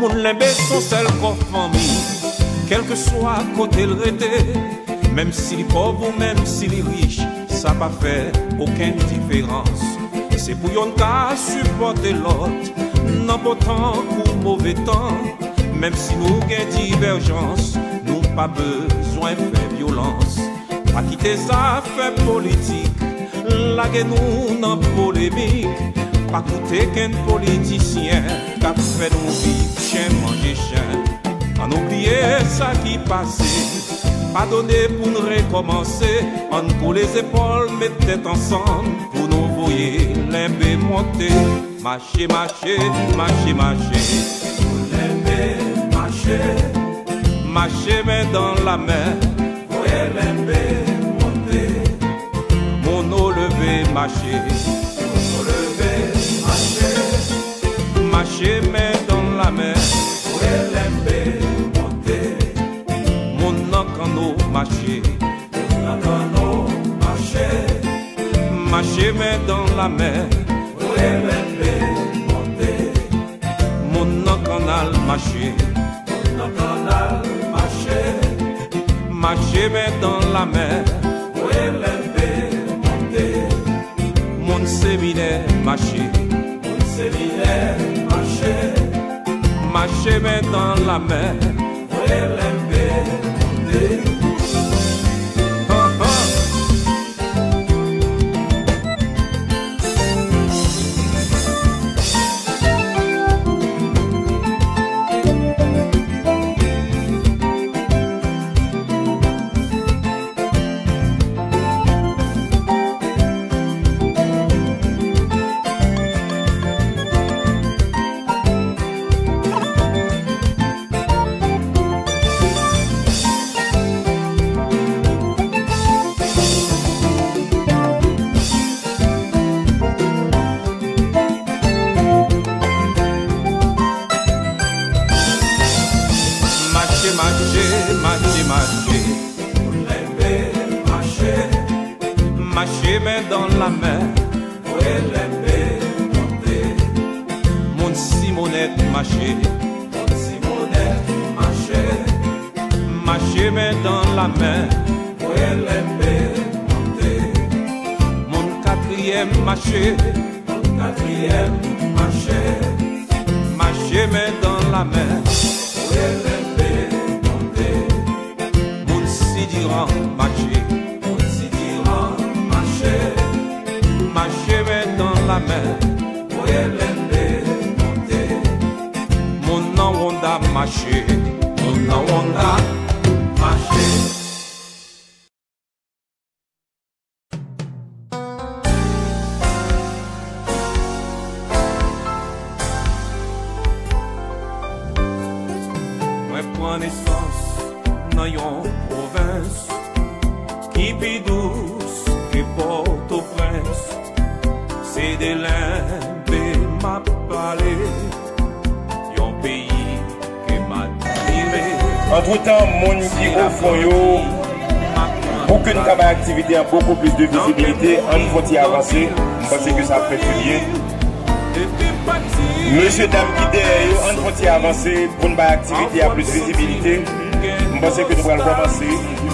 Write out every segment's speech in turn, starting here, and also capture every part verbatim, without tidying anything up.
Mon lembe son seul qu'on famille, quel que soit côté le rété, même s'il est pauvre ou même s'il est riche, ça pas fait aucune différence. C'est pour yon ka supporter l'autre, non bon temps ou mauvais temps. Même si nous avons divergence, nous pas besoin de faire violence. Pas quitter ça, faire politique, laguer nous dans polémique. Pas coûter qu'un politicien qui a fait nous vivre chien manger chien. En oublier ça qui passait, pas donner pour nous recommencer. On pour les épaules, mettre tête ensemble pour nous voyer l'embé monter. Marcher, marcher, marcher, marcher. Marcher mais dans la mer, voyez l'embé monter. Mon eau levé, marcher, mon eau levé, marcher. Marcher mais dans la mer, voyez l'embé monter. Mon encano, marcher, mon encano, marcher. Marcher mais dans la mer, voyez l'embé monter. Mon encanal, marcher. Marcher mais dans la mer, où est l'embé monter. Mon séminaire marcher, mon séminaire marcher. Marcher mais dans la mer, où est l'embé monter. Marcher mais dans la mer, où est l'embé monter. Mon Simonette marcher, mon Simonette marcher. Marcher mais dans la mer, où est l'embé monter. Mon quatrième marcher, mon quatrième marcher. Marcher mais dans la mer, où est l'embé monter. Mon Sidiran marcher. Marcher mais dans la mer, où est l'embé monter. Mon Nawanda marcher, mon Nawanda marcher. Moi prends naissance dans yon province qui pi douce que Port-au-Prince. C'est de l'embé m'a parlé, yon pays qui m'a tiré. Entre-temps, mon qui au fond yo, pour que nous avons activité a beaucoup plus de visibilité, on faut y avancer. Je pense que ça fait tout bien. Monsieur, dame qui derrière, on faut y avancer pour une activité à plus de visibilité. Je pense que nous allons commencer.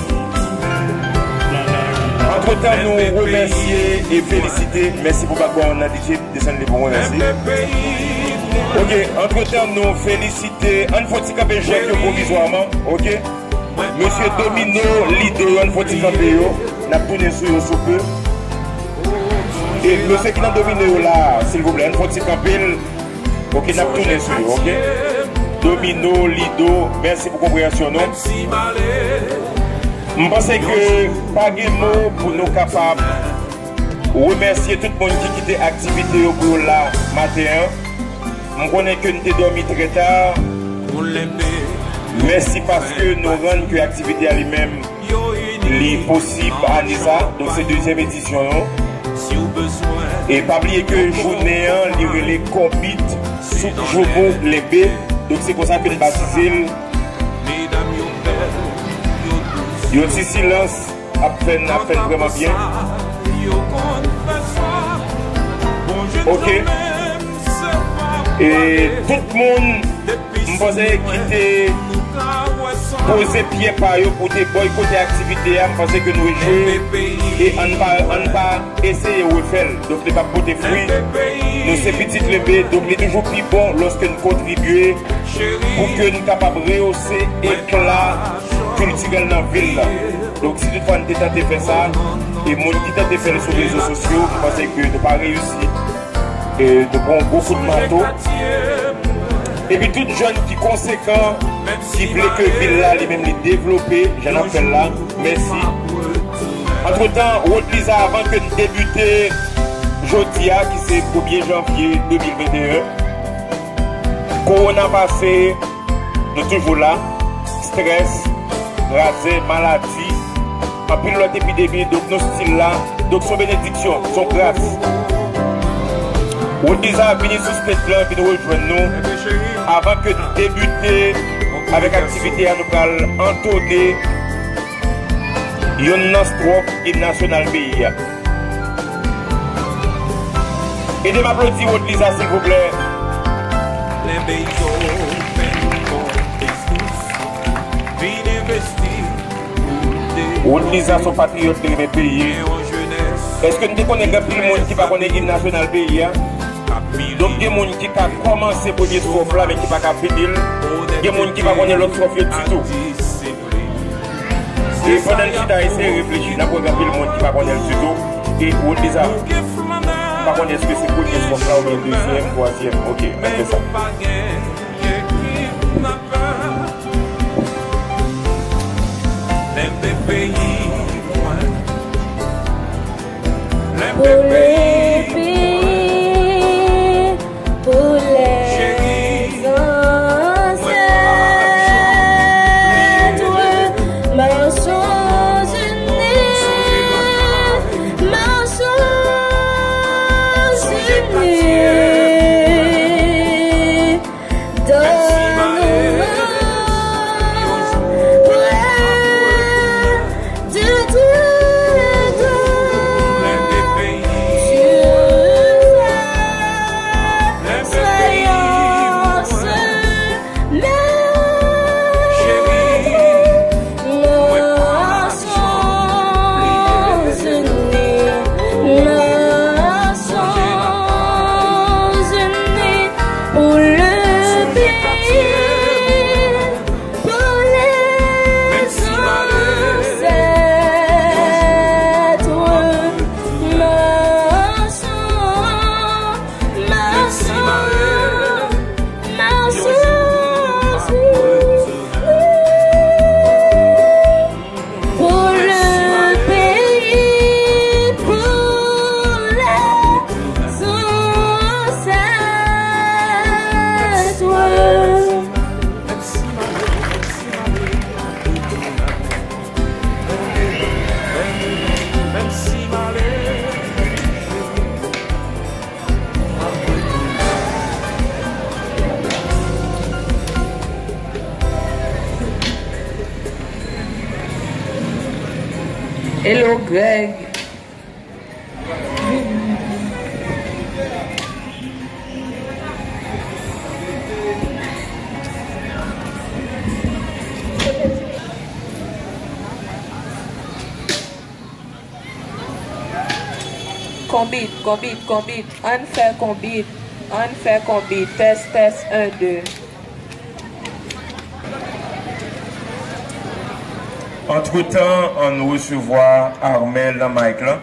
Entre-temps, nous remercier et féliciter. Merci pour quoi on a dit descendre les bons remercier. Ok, entre-temps, nous féliciter. On faut y camper Jacques provisoirement. Ok. Monsieur Domino, leader, on faut y camper. On a tourné sur eux sous peu. Et monsieur qui n'a dominé là, s'il vous plaît, on faut y camper. Ok, on a tourné sur eux. Ok. Domino, Lido, merci pour la compréhension. Je pense que pas de mots pour nous capables de remercier tout le monde qui quitte l'activité pour la matin. Je connais que nous avons dormi très tard. Merci parce que nous rendons que l'activité elle-même est possible à Nisa. Donc c'est la deuxième édition. Et pas oublier que journée un les combit sous Jobo les B. Donc c'est pour ça que nous baptisons. Il y a aussi silence, a fait, a fait vraiment bien. Ok. Et tout le monde, je pense quitter, poser pied par eux pour te boycotter l'activité, je pense que nous jouons et on ne va pas essayer de refaire. Donc, ne pas porter fruit. Nous, ces petites levées, donc, il est toujours plus bon lorsque nous contribuons pour que nous soyons capables de rehausser l'éclat culturel dans la ville. Donc, si toutefois nous avons tenté de faire ça, et mon qui tente de faire sur les réseaux sociaux, je pense que nous n'avons pas réussi. Et de prendre beaucoup de manteaux. Et puis, tout jeune qui est conséquent, qui voulait que la ville là, lui-même les développer, j'en appelle là. Merci. Entre-temps, Road-Lisa, avant que de débuter, Jodia, qui c'est le premier janvier deux mille vingt et un, Corona passé, nous toujours là, stress, rasé, maladie, en plus l'autre épidémie, donc nos styles là, donc son bénédiction, son grâce. Road-Lisa venu sous ce plan, puis nous rejoindre nous, avant que de débuter avec l'activité à nous allons entonner une strophe hymne national pays. Et de m'applaudir Road-Lisa s'il vous plaît. Les maisons Road-Lisa sont patriotes de mes pays. Est-ce que nous connaissons plus le monde qui va connaître l'hymne national pays? Donc il y a des gens qui ont commencé pour dire strophe là mais qui ne pas finir. Il y a des gens qui va connaître l'autre strophe du tout. Et pendant que je suis essayé de réfléchir, je vais le monde qui va connaître le tuto. Et Road-Lisa, par contre, est-ce que c'est pour une fois ou bien deuxième, troisième? Ok, on fait ça. Pour les pays, pour les ancêtres, marchons unis, marchons unis, donne-nous de Dieu. Hello Greg. Combit, combit, combit, on fait combit, on fait combit, test, test, un, deux. Entre-temps, on nous recevoir Armel dans Mike là.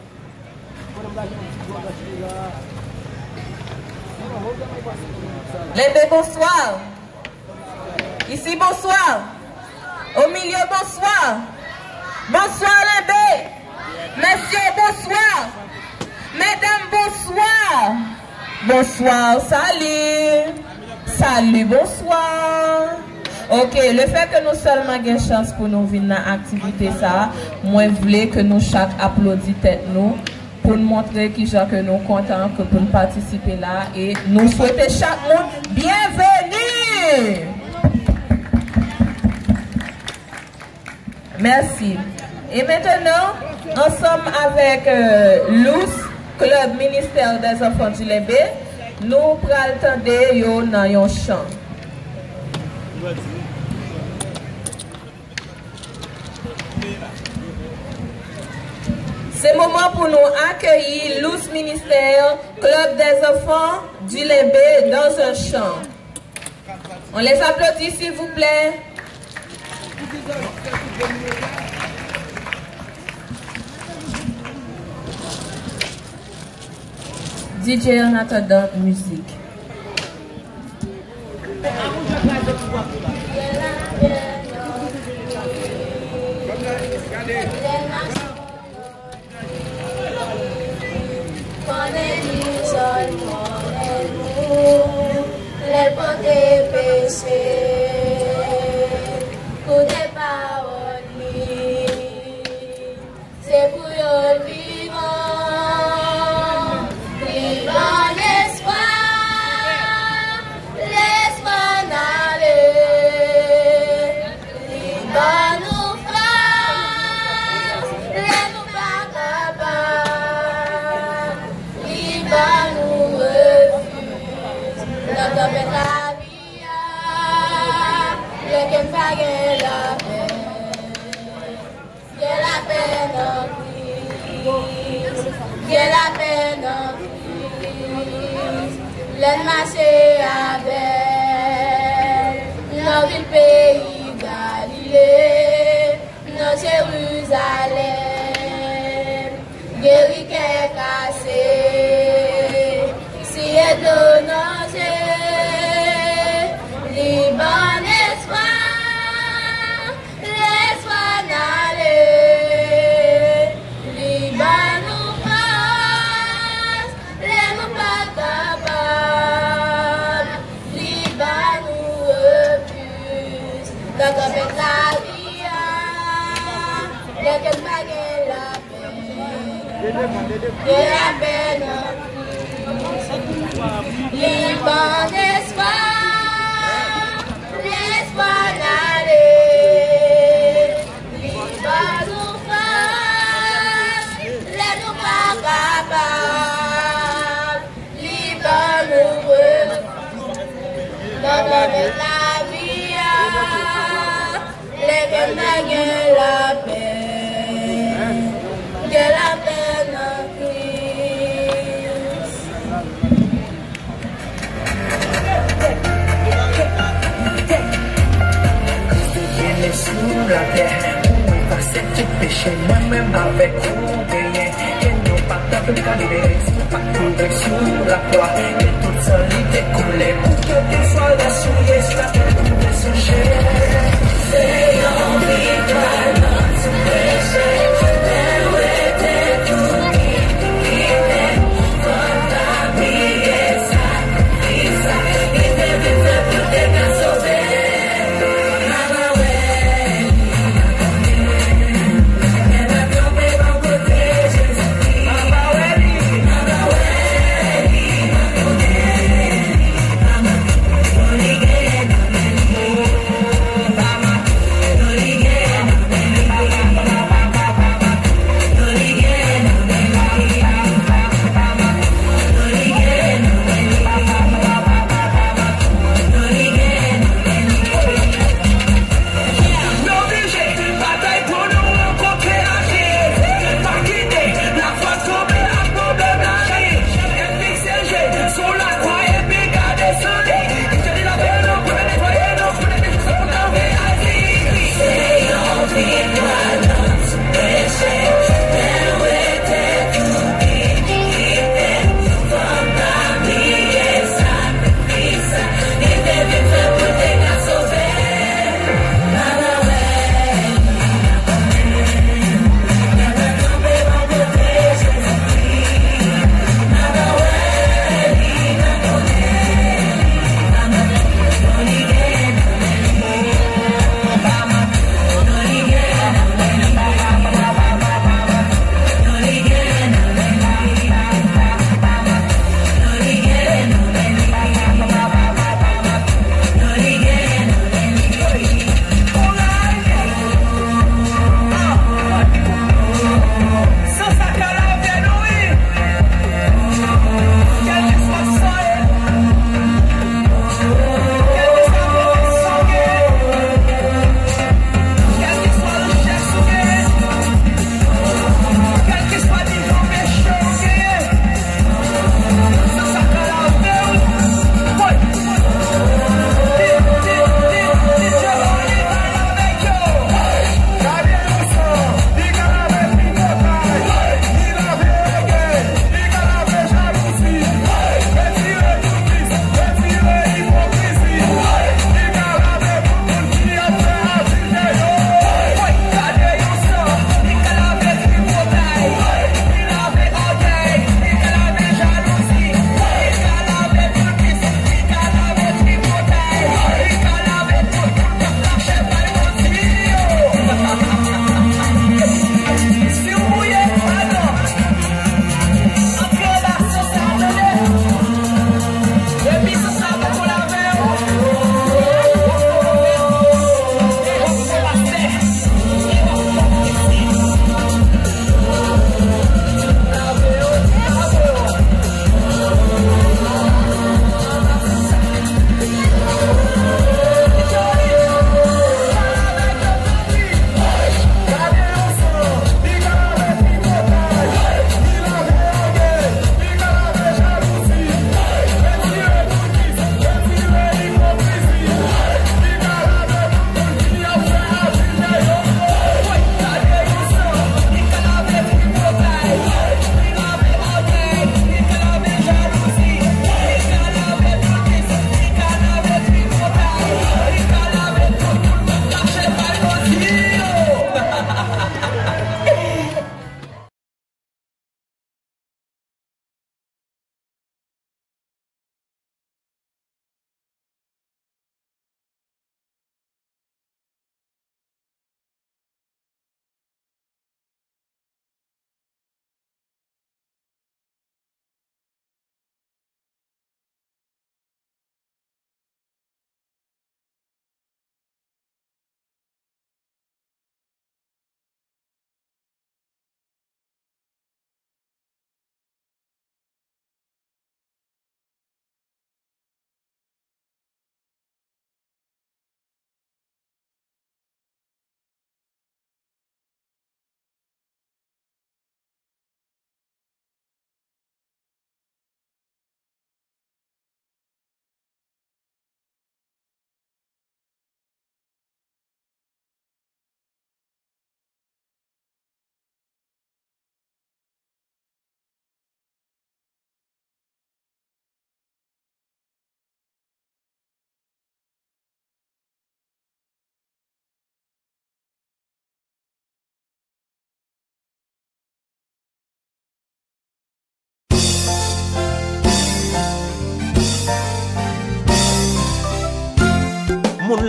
Les deux, bonsoir. Ici, bonsoir. Au milieu, bonsoir. Bonsoir, les deux. Messieurs, bonsoir. Mesdames, bonsoir. Bonsoir, salut. Salut, bonsoir. Ok, le fait que nous seulement avons chance pour nous venir dans l'activité, ça, moi, je voulais que nous chaque applaudisse tête nous pour nous montrer qui que nous sommes contents que pour nous participer là et nous souhaiter chaque monde bienvenue. Merci. Et maintenant, ensemble avec euh, Luz, Club Ministère des Enfants du Lébé, nous prenons le temps de yo dans un chant. C'est le moment pour nous accueillir l'O U S Ministère, Club des enfants du Limbé dans un chant. On les applaudit s'il vous plaît. D J en attendant musique. Les potes des péchés, pour des paroles, c'est pour le vivant, vivant l'espoir, l'espoir d'aller, vivant nous France, les nous pas capables, vivant nous refuse, notre la vie, le qu'aime pas la paix, que la peine en Christ, que la peine en Christ, le marché avec nos villes pays Galilée, nos Jérusalem, guéri qu'est cassé, si est de nos Liban espoir, l'espoir d'aller, Liban nous passe, les nous pas capables, Liban nous refuse, quand on fait la vie, les qu'elle bague la paix, de la peine, Liban espoir. L'espoir d'aller, l'espoir nous fasse, les nous pas capables, Liban nous refuse, dans la vie, les que naguent la paix, que la peine en Christ. Sous la terre, où effacer tout péché, moi-même avec vous payer, que nous pas d'appeler calibrer, si nous pas trouver sur la croix, que toute solide découle, pour que tu sois la souillée, si la terre trouve son cher. C'est en victoire, notre péché, mais où était tout qui est, votre la vie est sacrifice, il devait faire pour tes cas sauvés.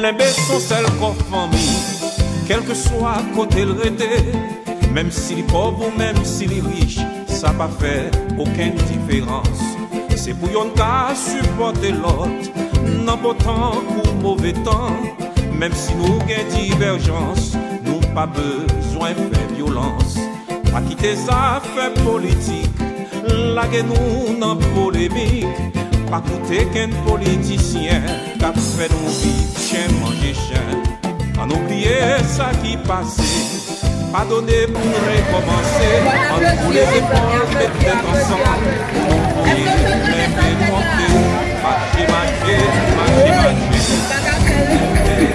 limbe son seul corps famille, quel que soit côté le rété, même s'il est pauvre ou même s'il est riche, ça va faire aucune différence. C'est pour yon cas supporter l'autre, non pas temps ou mauvais temps, même si nous avons divergence, nous pas besoin de faire violence. Pas quitter ça, faire politique, laguer nous dans polémique. Pas coûter qu'un politicien qui a fait nous vivre chien manger chien. En oublier ça qui passait, pas donner pour recommencer. En nous les épaules, mettre tête ensemble, on voyait les mains monter. Marcher, marcher, marcher, marcher.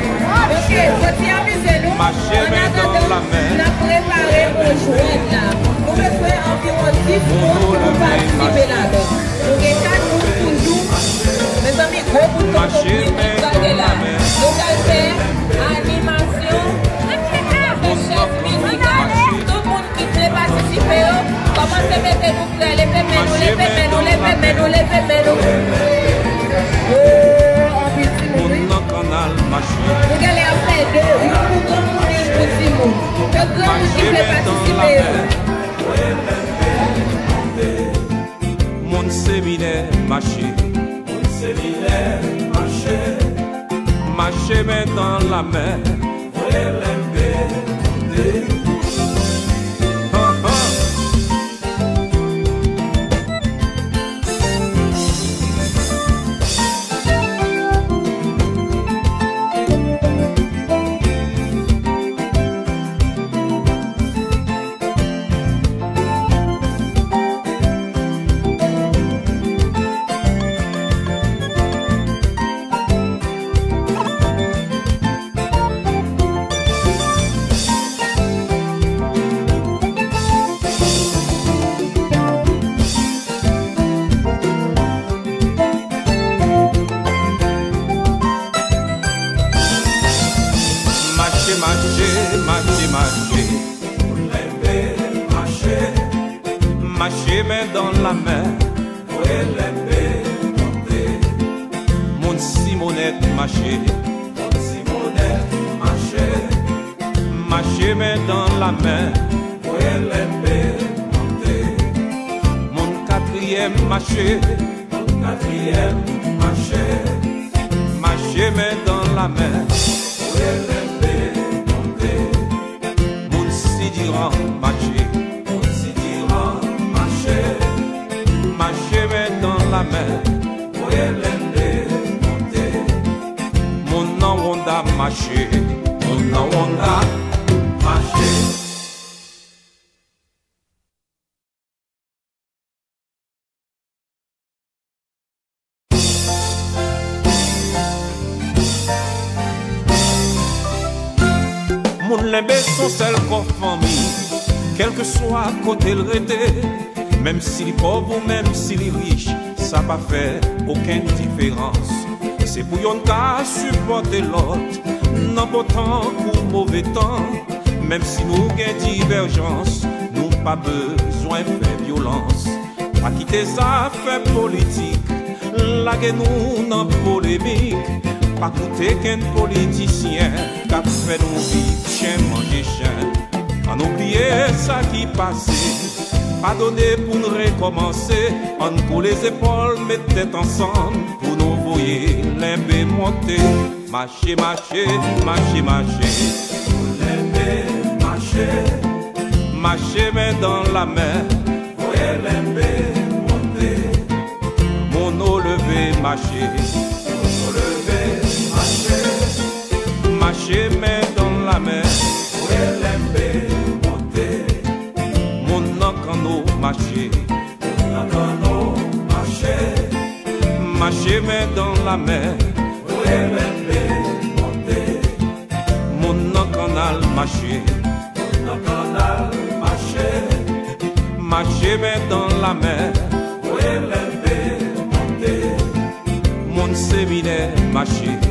Marcher, mais dans la main. On a préparé pour jouer là. Nous besoin environ dix pour participer là-dedans. Nous avons quatre jours toujours. Mes amis, gros bouton pour nous là. Nous allons faire animation, chef musical, tout le monde qui veut participer. Commencez à mettre nous frères, les pépés, nous, les pépés, nous, les pépés, nous, les pépés, nous. Oh, en petit monde. Nous allons faire deux, une pour grand monde et une pour petit monde. Le grand monde qui veut participer. Mon séminaire marché, mon séminaire marché, marché mais dans la mer, voulez l'aimer, ah, ah. Marcher mais dans la mer, ouais l'aimer monter. Mon Simonette marcher, mon Simonette marcher, marcher mais dans la mer, ouais l'aimer monter. Mon quatrième marcher, mon quatrième marcher, marcher mais dans la mer, ouais l'aimer monter. Mon Sidiran marcher. Marcher mais dans la mer, pour l'aimer monter. Mon nom on a marché, mon nom on a marché. Mon limbe son seul corps famille, quel que soit côté le rété. Même s'il est pauvre ou même s'il est riche, ça va faire aucune différence. C'est pour yon cas supporter l'autre, non pas temps ou mauvais temps. Même si nous avons divergence, nous pas besoin de faire violence. Pas quitter ça, faire politique, laguer nous dans polémique. Pas coûter qu'un politicien qui a fait nous vivre chien manger chien. En oublier ça qui passait. Pas donner pour nous recommencer. On pour les épaules, mettre tête ensemble pour nous voyer l'aimer monter. Marcher, marcher, marcher, marcher. L'aimer marcher. Marcher mais dans la mer, voyez l'aimer monter. Mon eau levé marcher. Mon eau levé marcher. Marcher mais dans la mer, voyez l'aimer monter. Marcher, marcher mais dans la mer, mon canal marcher, marcher mais dans la mer, mon séminaire marcher,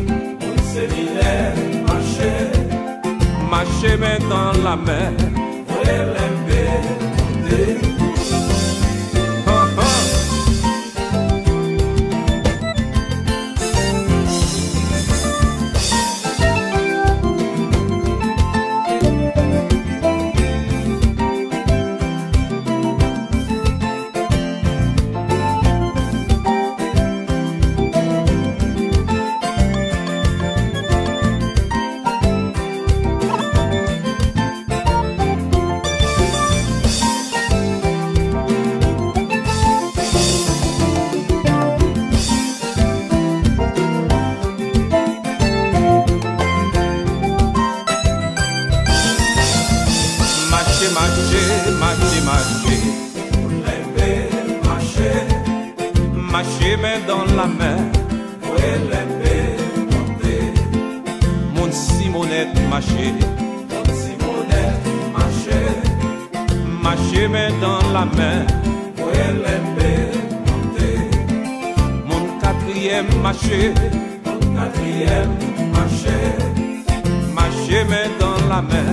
marcher mais dans la mer. marcher main dans la main, mon Simonette marcher, mon Simonette marcher, marcher main dans la main, mon quatrième marcher, mon quatrième marcher, marcher main dans la main,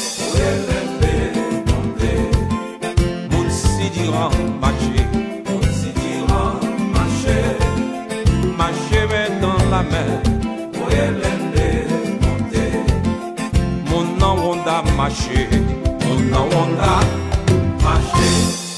mon Sidiran marcher, mon Sidiran marcher, marcher main dans la main, mon Nawanda marcher, mon Nawanda marcher.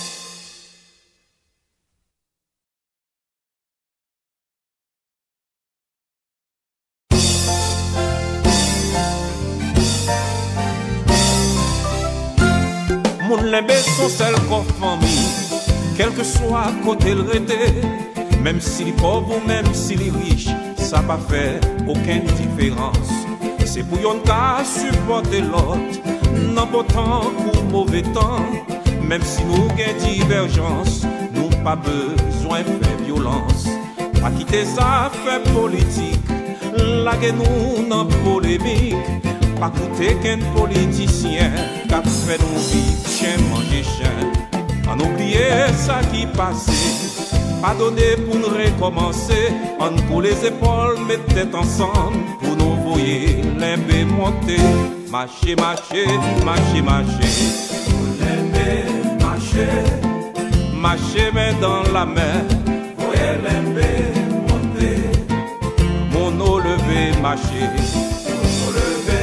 Mon lembe son seul qu'on famille, quel que soit côté le rété, même s'il est pauvre ou même s'il est riche, ça pas fait aucune différence. C'est pour yon ka supporter l'autre, non bon temps ou mauvais temps, même si nous gain divergence, nous pas besoin faire violence. Pas quitter ça fait politique, laguer nous dans polémique. Pas coûter qu'un politicien qui a fait nous vivre chien manger chien. On oublier ça qui passait, pas donner pour nous recommencer. On coule les épaules, mettre tête ensemble pour nous voyer l'embé monter. Marcher, marcher, marcher, marcher, l'embé marcher, marcher main dans la main, voyer l'embé monter. Mon eau levé, marcher, mon eau levé.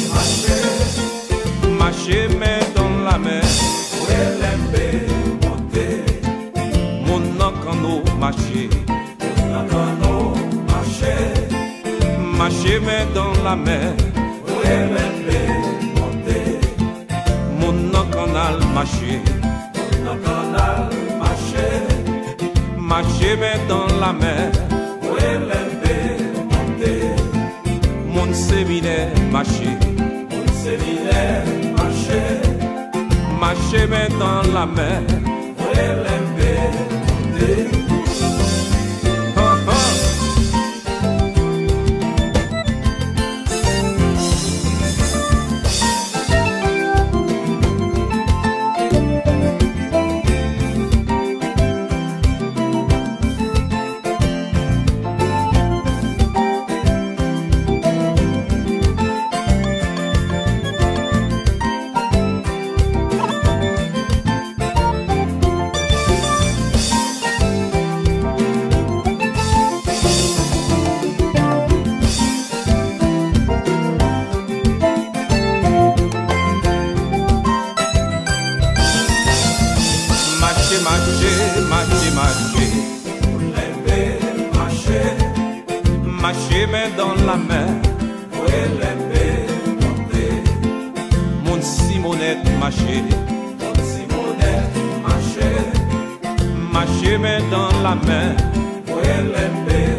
Marcher main dans la main, mon nakano marcher, marcher main dans la main, mon nakanal marcher, marcher main dans la main, mon séminaire marcher. Séminaire, marcher, marcher main dans la main, ah, ah. Marcher, marcher, marcher, marcher, marcher main dans la main, mon Simonette marcher, mon Simonette marcher, marcher main dans la main,